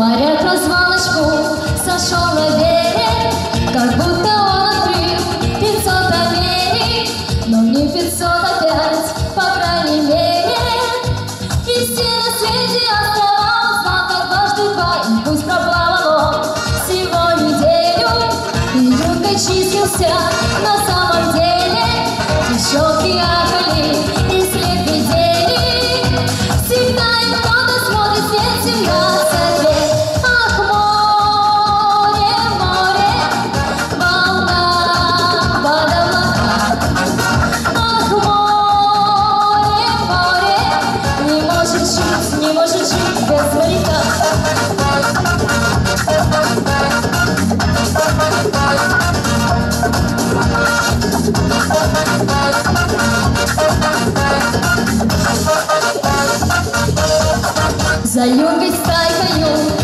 Моряк развалочку сошел на берег, как будто он открыл 500 Америк, но не 500 опять, по крайней мере. И все на свете острова знал, как дважды два, и пусть проплавал он всего неделю. И числился на самом деле, девчонки ахали и след видели. Всегда и кто-то смотрит свет 17 лет. Ах, море, море, волна под облака. Ах, море, море, не может жить без моряка. За юнгой стайкою